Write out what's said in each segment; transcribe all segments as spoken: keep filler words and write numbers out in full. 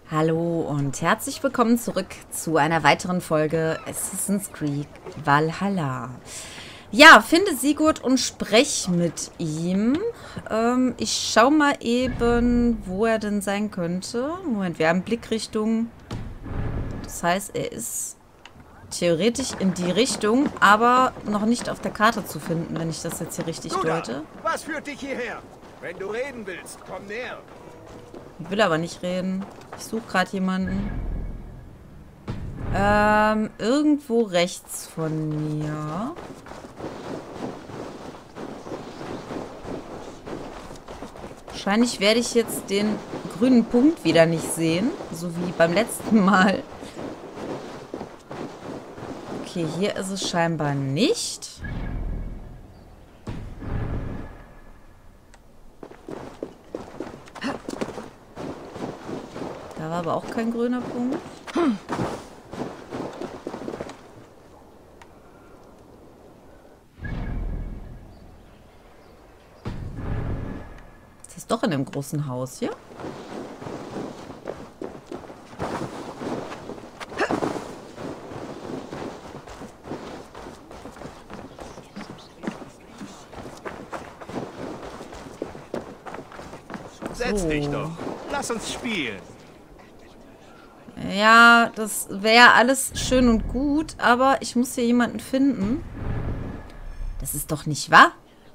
Hallo und herzlich willkommen zurück zu einer weiteren Folge Assassin's Creed Valhalla. Ja, finde Sigurd und sprech mit ihm. Ähm, ich schau mal eben, wo er denn sein könnte. Moment, wir haben Blickrichtung. Das heißt, er ist theoretisch in die Richtung, aber noch nicht auf der Karte zu finden, wenn ich das jetzt hier richtig Du da, deute. was führt dich hierher? Wenn du reden willst, komm näher. Ich will aber nicht reden. Ich suche gerade jemanden. Ähm, irgendwo rechts von mir. Wahrscheinlich werde ich jetzt den grünen Punkt wieder nicht sehen. So wie beim letzten Mal. Okay, hier ist es scheinbar nicht. Da war aber auch kein grüner Punkt. Hm. Das ist doch in dem großen Haus hier. Setz So. dich doch. Lass uns spielen. Ja, das wäre alles schön und gut, aber ich muss hier jemanden finden. Das ist doch nicht wahr?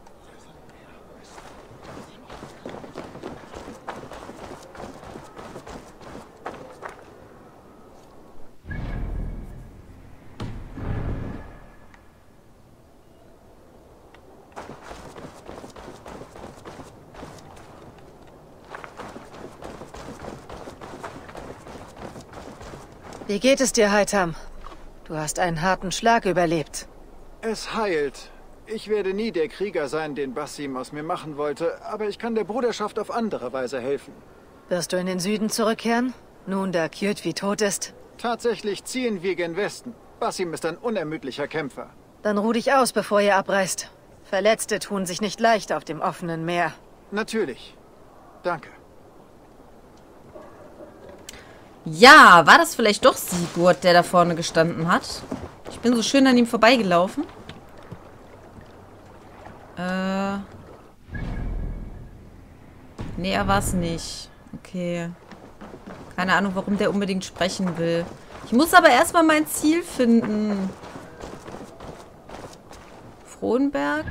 Wie geht es dir, Heitam? Du hast einen harten Schlag überlebt. Es heilt. Ich werde nie der Krieger sein, den Basim aus mir machen wollte, aber ich kann der Bruderschaft auf andere Weise helfen. Wirst du in den Süden zurückkehren? Nun, da Kjötvi tot ist? Tatsächlich ziehen wir gen Westen. Basim ist ein unermüdlicher Kämpfer. Dann ruh dich aus, bevor ihr abreist. Verletzte tun sich nicht leicht auf dem offenen Meer. Natürlich. Danke. Ja, war das vielleicht doch Sigurd, der da vorne gestanden hat? Ich bin so schön an ihm vorbeigelaufen. Äh. Nee, er war es nicht. Okay. Keine Ahnung, warum der unbedingt sprechen will. Ich muss aber erstmal mein Ziel finden. Frohnberg?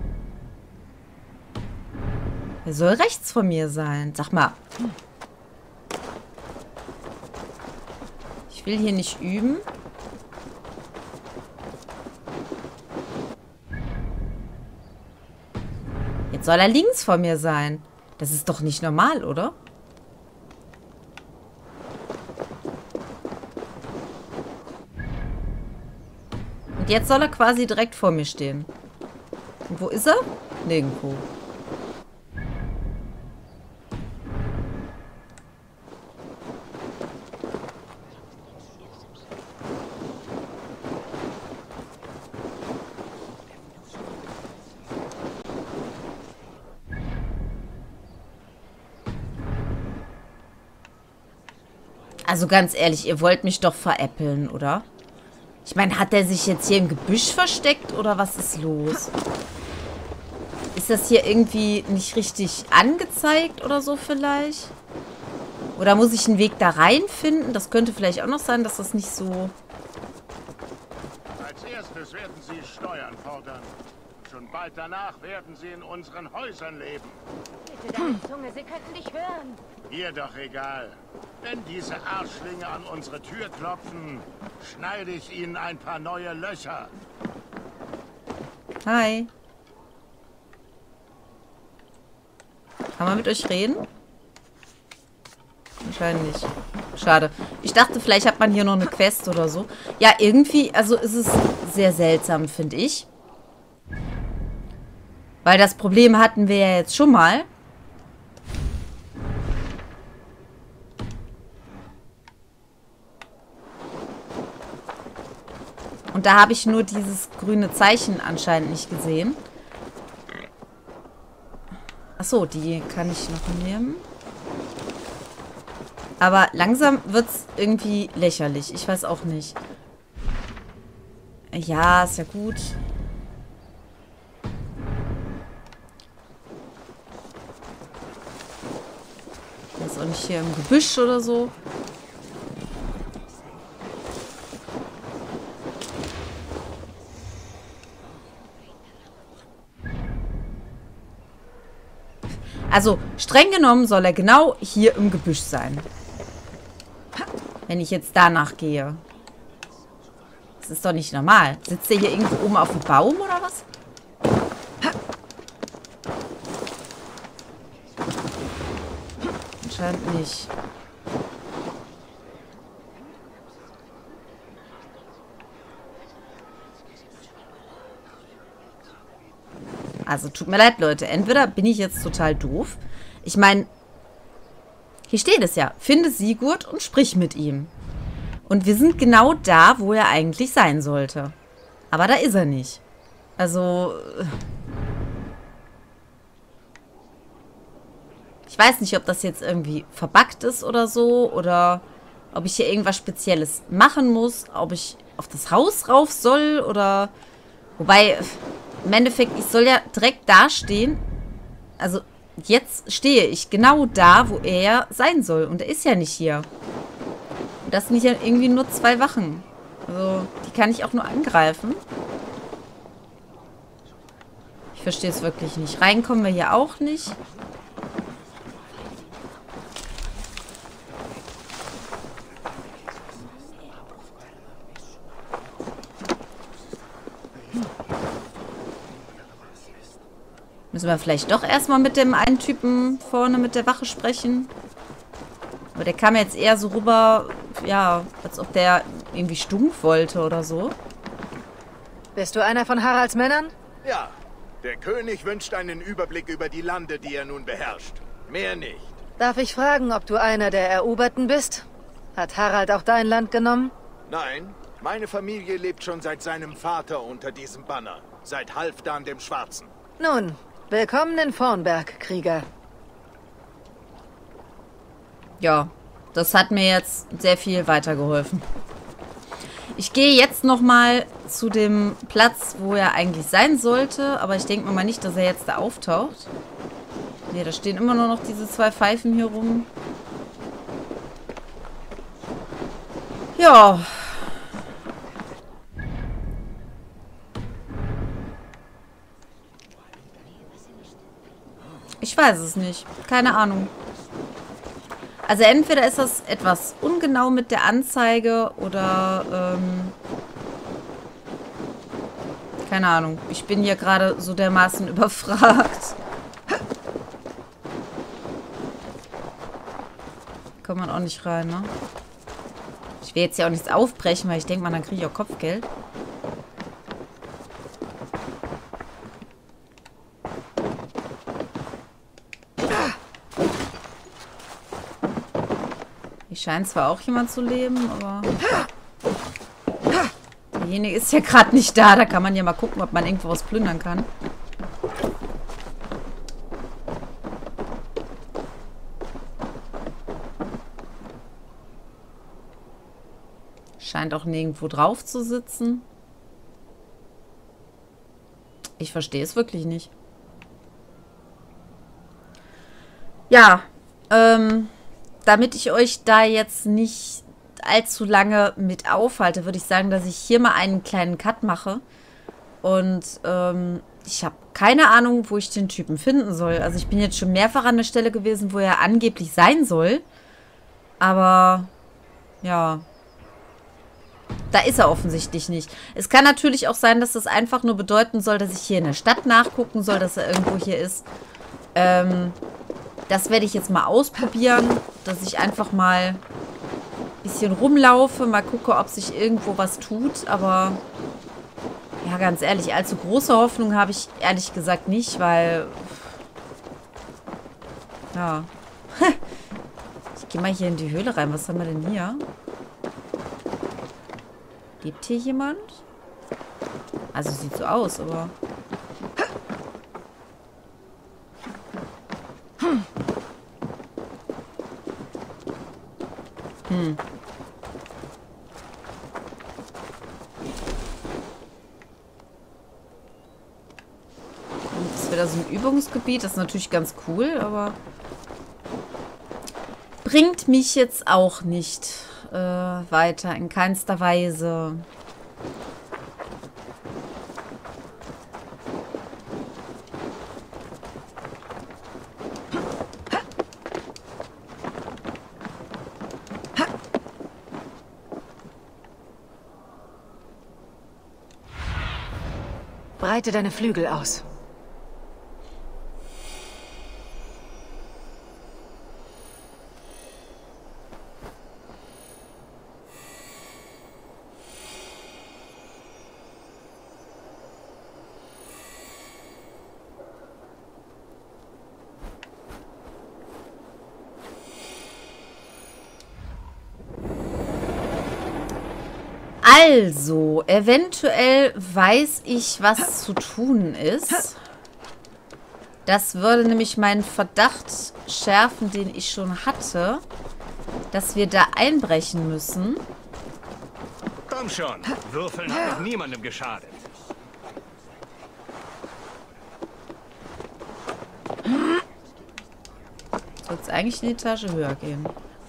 Er soll rechts von mir sein. Sag mal. Ich will hier nicht üben. Jetzt soll er links von mir sein. Das ist doch nicht normal, oder? Und jetzt soll er quasi direkt vor mir stehen. Und wo ist er? Nirgendwo. Also ganz ehrlich, ihr wollt mich doch veräppeln, oder? Ich meine, hat der sich jetzt hier im Gebüsch versteckt oder was ist los? Ist das hier irgendwie nicht richtig angezeigt oder so vielleicht? Oder muss ich einen Weg da reinfinden? Das könnte vielleicht auch noch sein, dass das nicht so... Als erstes werden Sie Steuern fordern. Schon bald danach werden Sie in unseren Häusern leben. Bitte deine Zunge, sie könnten dich hören. Ihr doch egal. Wenn diese Arschlinge an unsere Tür klopfen, schneide ich ihnen ein paar neue Löcher. Hi. Kann man mit euch reden? Wahrscheinlich nicht. Schade. Ich dachte, vielleicht hat man hier noch eine Quest oder so. Ja, irgendwie, also ist es sehr seltsam, finde ich. Weil das Problem hatten wir ja jetzt schon mal. Und da habe ich nur dieses grüne Zeichen anscheinend nicht gesehen. Achso, die kann ich noch nehmen. Aber langsam wird es irgendwie lächerlich. Ich weiß auch nicht. Ja, ist ja gut. Der ist auch nicht hier im Gebüsch oder so. Also, streng genommen soll er genau hier im Gebüsch sein. Wenn ich jetzt danach gehe. Das ist doch nicht normal. Sitzt er hier irgendwo oben auf dem Baum oder was? Anscheinend nicht. Also tut mir leid, Leute. Entweder bin ich jetzt total doof. Ich meine, hier steht es ja. Finde Sigurd und sprich mit ihm. Und wir sind genau da, wo er eigentlich sein sollte. Aber da ist er nicht. Also... Ich weiß nicht, ob das jetzt irgendwie verbuggt ist oder so. Oder ob ich hier irgendwas Spezielles machen muss. Ob ich auf das Haus rauf soll oder... Wobei... Im Endeffekt, ich soll ja direkt da stehen. Also, jetzt stehe ich genau da, wo er sein soll. Und er ist ja nicht hier. Und das sind ja irgendwie nur zwei Wachen. Also, die kann ich auch nur angreifen. Ich verstehe es wirklich nicht. Reinkommen wir hier auch nicht. Müssen wir vielleicht doch erstmal mit dem einen Typen vorne mit der Wache sprechen. Aber der kam jetzt eher so rüber, ja, als ob der irgendwie stumpf wollte oder so. Bist du einer von Haralds Männern? Ja, der König wünscht einen Überblick über die Lande, die er nun beherrscht. Mehr nicht. Darf ich fragen, ob du einer der Eroberten bist? Hat Harald auch dein Land genommen? Nein, meine Familie lebt schon seit seinem Vater unter diesem Banner. Seit Halfdan dem Schwarzen. Nun, willkommen in Vornberg, Krieger. Ja, das hat mir jetzt sehr viel weitergeholfen. Ich gehe jetzt nochmal zu dem Platz, wo er eigentlich sein sollte. Aber ich denke mir mal nicht, dass er jetzt da auftaucht. Ne, da stehen immer nur noch diese zwei Pfeifen hier rum. Ja. Ich weiß es nicht. Keine Ahnung. Also entweder ist das etwas ungenau mit der Anzeige oder ähm, keine Ahnung. Ich bin hier gerade so dermaßen überfragt. Kommt man auch nicht rein, ne? Ich will jetzt ja auch nichts aufbrechen, weil ich denke mal, dann kriege ich auch Kopfgeld. Hier scheint zwar auch jemand zu leben, aber... Derjenige ist ja gerade nicht da. Da kann man ja mal gucken, ob man irgendwo was plündern kann. Scheint auch nirgendwo drauf zu sitzen. Ich verstehe es wirklich nicht. Ja, ähm... damit ich euch da jetzt nicht allzu lange mit aufhalte, würde ich sagen, dass ich hier mal einen kleinen Cut mache. Und ähm, ich habe keine Ahnung, wo ich den Typen finden soll. Also ich bin jetzt schon mehrfach an der Stelle gewesen, wo er angeblich sein soll. Aber ja, da ist er offensichtlich nicht. Es kann natürlich auch sein, dass das einfach nur bedeuten soll, dass ich hier in der Stadt nachgucken soll, dass er irgendwo hier ist. Ähm... Das werde ich jetzt mal ausprobieren, dass ich einfach mal ein bisschen rumlaufe, mal gucke, ob sich irgendwo was tut. Aber ja, ganz ehrlich, allzu große Hoffnung habe ich ehrlich gesagt nicht, weil... Ja. Ich gehe mal hier in die Höhle rein. Was haben wir denn hier? Lebt hier jemand? Also sieht so aus, aber... Hm. Das ist wieder so ein Übungsgebiet. Das ist natürlich ganz cool, aber bringt mich jetzt auch nicht äh, weiter. In keinster Weise. Breite deine Flügel aus. Also, eventuell weiß ich, was zu tun ist. Das würde nämlich meinen Verdacht schärfen, den ich schon hatte, dass wir da einbrechen müssen. Komm schon, Würfeln hat noch niemandem geschadet. Soll es eigentlich eine Etage höher gehen.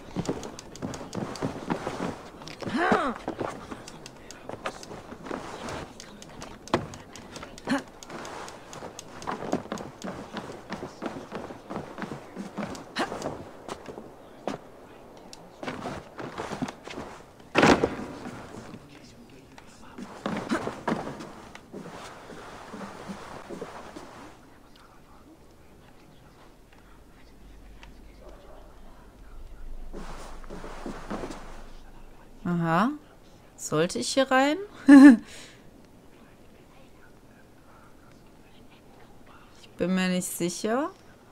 Aha. Sollte ich hier rein? Ich bin mir nicht sicher.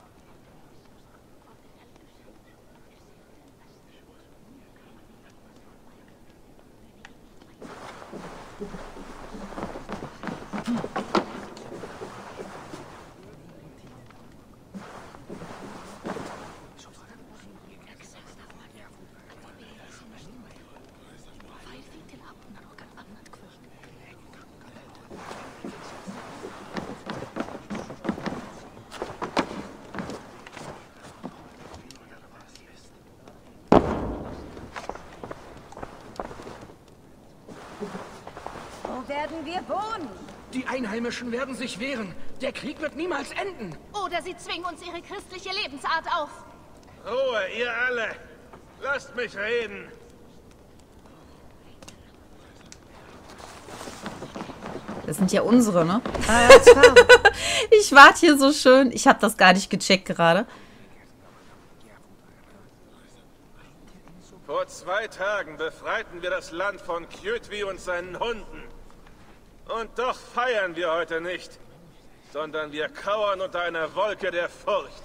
Wo werden wir wohnen? Die Einheimischen werden sich wehren. Der Krieg wird niemals enden. Oder sie zwingen uns ihre christliche Lebensart auf. Ruhe, ihr alle! Lasst mich reden! Das sind ja unsere, ne? Ah, ja, klar. Ich warte hier so schön. Ich habe das gar nicht gecheckt gerade. Vor zwei Tagen befreiten wir das Land von Kjötvi und seinen Hunden. Und doch feiern wir heute nicht, sondern wir kauern unter einer Wolke der Furcht.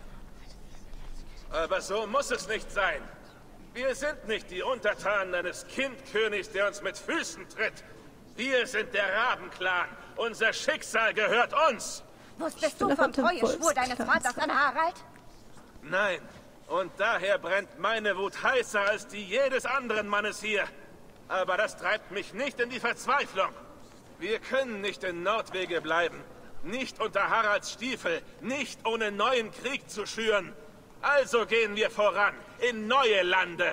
Aber so muss es nicht sein. Wir sind nicht die Untertanen eines Kindkönigs, der uns mit Füßen tritt. Wir sind der Rabenclan. Unser Schicksal gehört uns. Wusstest du vom Treueschwur deines Vaters an Harald? Nein. Und daher brennt meine Wut heißer als die jedes anderen Mannes hier. Aber das treibt mich nicht in die Verzweiflung. Wir können nicht in Nordwege bleiben. Nicht unter Haralds Stiefel. Nicht ohne neuen Krieg zu schüren. Also gehen wir voran. In neue Lande.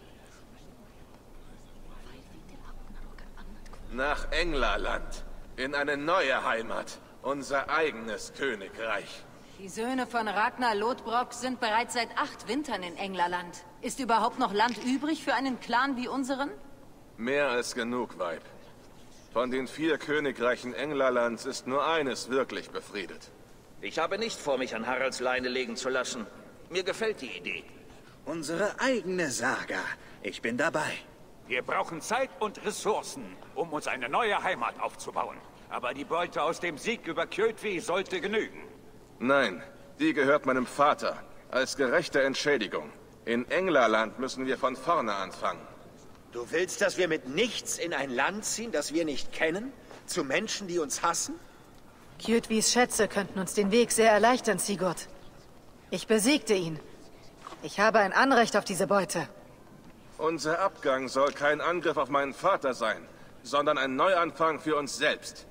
Nach Englerland. In eine neue Heimat. Unser eigenes Königreich. Die Söhne von Ragnar Lodbrok sind bereits seit acht Wintern in Englerland. Ist überhaupt noch Land übrig für einen Clan wie unseren? Mehr als genug, Weib. Von den vier Königreichen Englerlands ist nur eines wirklich befriedet. Ich habe nicht vor, mich an Haralds Leine legen zu lassen. Mir gefällt die Idee. Unsere eigene Saga. Ich bin dabei. Wir brauchen Zeit und Ressourcen, um uns eine neue Heimat aufzubauen. Aber die Beute aus dem Sieg über Kjötvi sollte genügen. Nein, die gehört meinem Vater. Als gerechte Entschädigung. In Englerland müssen wir von vorne anfangen. Du willst, dass wir mit nichts in ein Land ziehen, das wir nicht kennen? Zu Menschen, die uns hassen? Kjötvis Schätze könnten uns den Weg sehr erleichtern, Sigurd. Ich besiegte ihn. Ich habe ein Anrecht auf diese Beute. Unser Abgang soll kein Angriff auf meinen Vater sein, sondern ein Neuanfang für uns selbst.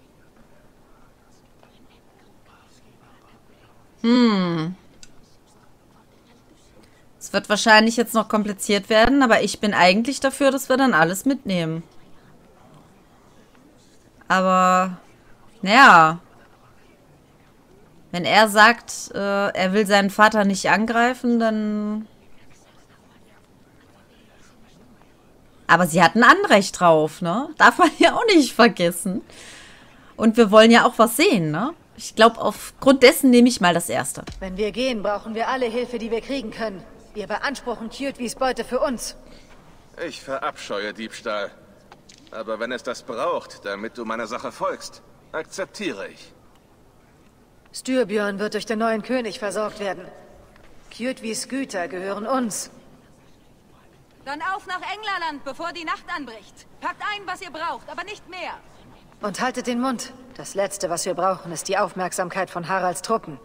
Hm. Es wird wahrscheinlich jetzt noch kompliziert werden, aber ich bin eigentlich dafür, dass wir dann alles mitnehmen. Aber, naja. Wenn er sagt, äh, er will seinen Vater nicht angreifen, dann... Aber sie hatten Anrecht drauf, ne? Darf man ja auch nicht vergessen. Und wir wollen ja auch was sehen, ne? Ich glaube, aufgrund dessen nehme ich mal das Erste. Wenn wir gehen, brauchen wir alle Hilfe, die wir kriegen können. Wir beanspruchen Kjötwis Beute für uns. Ich verabscheue Diebstahl. Aber wenn es das braucht, damit du meiner Sache folgst, akzeptiere ich. Styrbjörn wird durch den neuen König versorgt werden. Kjötwis Güter gehören uns. Dann auf nach Englerland, bevor die Nacht anbricht. Packt ein, was ihr braucht, aber nicht mehr. Und haltet den Mund. Das Letzte, was wir brauchen, ist die Aufmerksamkeit von Haralds Truppen.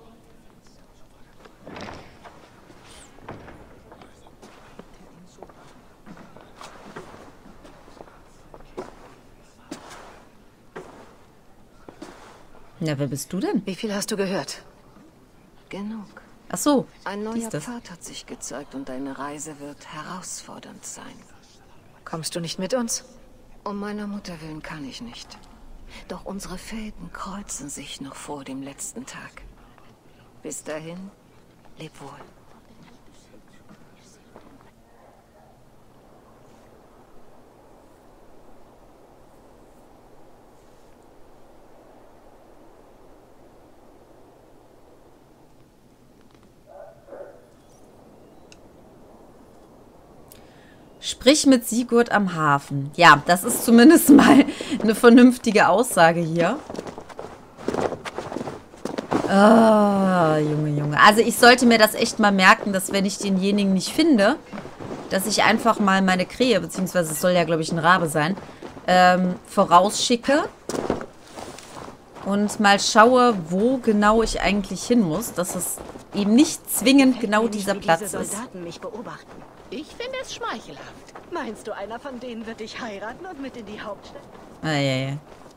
Na, wer bist du denn? Wie viel hast du gehört? Genug. Ach so. Ein neuer Pfad hat sich gezeigt und deine Reise wird herausfordernd sein. Kommst du nicht mit uns? Um meiner Mutter willen kann ich nicht. Doch unsere Fäden kreuzen sich noch vor dem letzten Tag. Bis dahin, leb wohl. Sprich mit Sigurd am Hafen. Ja, das ist zumindest mal eine vernünftige Aussage hier. Ah, Junge, Junge. Also ich sollte mir das echt mal merken, dass wenn ich denjenigen nicht finde, dass ich einfach mal meine Krähe, beziehungsweise es soll ja, glaube ich, ein Rabe sein, ähm, vorausschicke und mal schaue, wo genau ich eigentlich hin muss, dass es eben nicht zwingend genau dieser Platz ist. Soldaten mich beobachten. Ich finde es schmeichelhaft. Meinst du, einer von denen wird dich heiraten und mit in die Hauptstadt? Ah, ja, ja.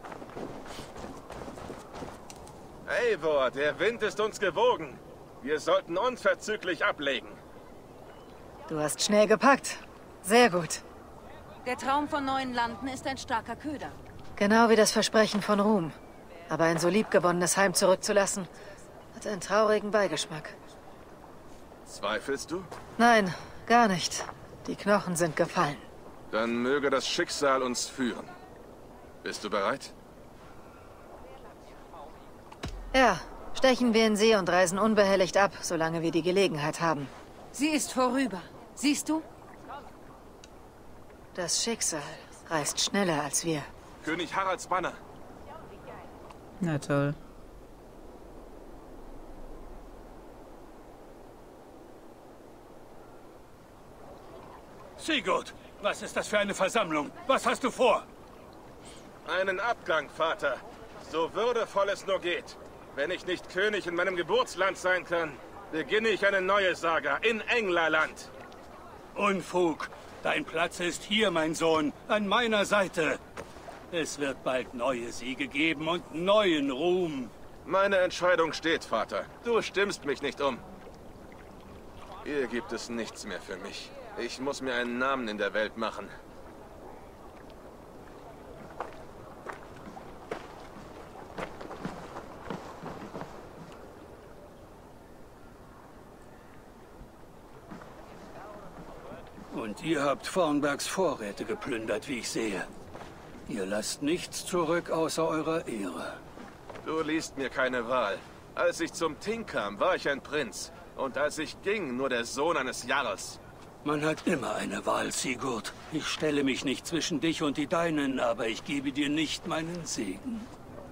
Eivor, der Wind ist uns gewogen. Wir sollten unverzüglich ablegen. Du hast schnell gepackt. Sehr gut. Der Traum von neuen Landen ist ein starker Köder. Genau wie das Versprechen von Ruhm. Aber ein so liebgewonnenes Heim zurückzulassen, hat einen traurigen Beigeschmack. Zweifelst du? Nein, gar nicht. Die Knochen sind gefallen. Dann möge das Schicksal uns führen. Bist du bereit? Ja, stechen wir in See und reisen unbehelligt ab, solange wir die Gelegenheit haben. Sie ist vorüber. Siehst du? Das Schicksal reist schneller als wir. König Haralds Banner. Na toll. Sigurd, was ist das für eine Versammlung? Was hast du vor? Einen Abgang, Vater. So würdevoll es nur geht. Wenn ich nicht König in meinem Geburtsland sein kann, beginne ich eine neue Saga in Englerland. Unfug. Dein Platz ist hier, mein Sohn, an meiner Seite. Es wird bald neue Siege geben und neuen Ruhm. Meine Entscheidung steht, Vater. Du stimmst mich nicht um. Hier gibt es nichts mehr für mich. Ich muss mir einen Namen in der Welt machen. Und ihr habt Vornbergs Vorräte geplündert, wie ich sehe. Ihr lasst nichts zurück außer eurer Ehre. Du liest mir keine Wahl. Als ich zum Ting kam, war ich ein Prinz. Und als ich ging, nur der Sohn eines Jarls. Man hat immer eine Wahl, Sigurd. Ich stelle mich nicht zwischen dich und die Deinen, aber ich gebe dir nicht meinen Segen.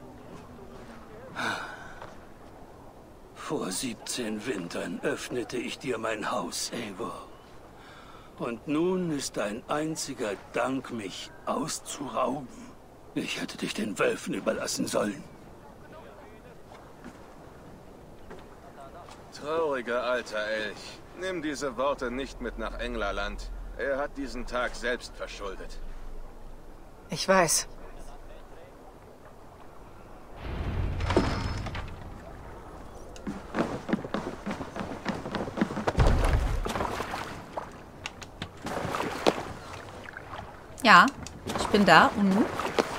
Vor siebzehn Wintern öffnete ich dir mein Haus, Eivor. Und nun ist dein einziger Dank, mich auszurauben. Ich hätte dich den Wölfen überlassen sollen. Trauriger alter Elch. Nimm diese Worte nicht mit nach Englerland. Er hat diesen Tag selbst verschuldet. Ich weiß. Ja, ich bin da. Und nun?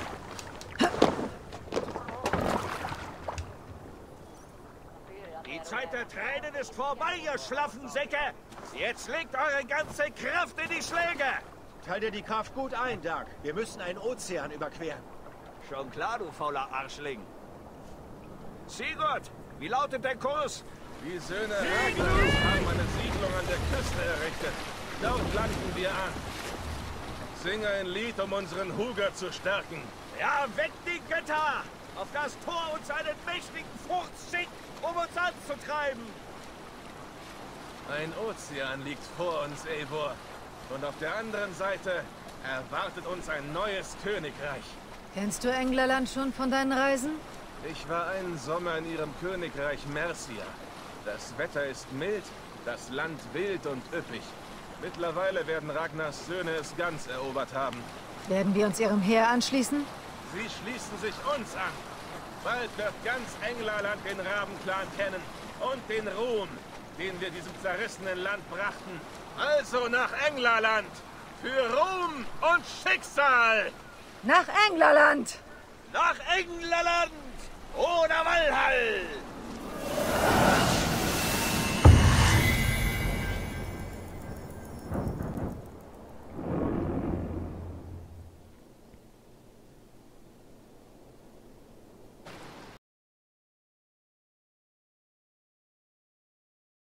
Die Zeit der Tränen ist vorbei, ihr schlaffen Säcke! Jetzt legt eure ganze Kraft in die Schläge! Teil dir die Kraft gut ein, Doug. Wir müssen einen Ozean überqueren. Schon klar, du fauler Arschling. Sigurd, wie lautet der Kurs? Die Söhne Ragnars haben eine Siedlung an der Küste errichtet. Dort landen wir an. Singe ein Lied, um unseren Huger zu stärken. Ja, weg die Götter! Auf das Tor uns einen mächtigen Furz schickt, um uns anzutreiben! Ein Ozean liegt vor uns, Eivor. Und auf der anderen Seite erwartet uns ein neues Königreich. Kennst du Englerland schon von deinen Reisen? Ich war einen Sommer in ihrem Königreich Mercia. Das Wetter ist mild, das Land wild und üppig. Mittlerweile werden Ragnars Söhne es ganz erobert haben. Werden wir uns ihrem Heer anschließen? Sie schließen sich uns an. Bald wird ganz Englerland den Rabenclan kennen und den Ruhm, den wir diesem zerrissenen Land brachten. Also nach Englerland! Für Ruhm und Schicksal! Nach Englerland! Nach Englerland! Oder Valhall!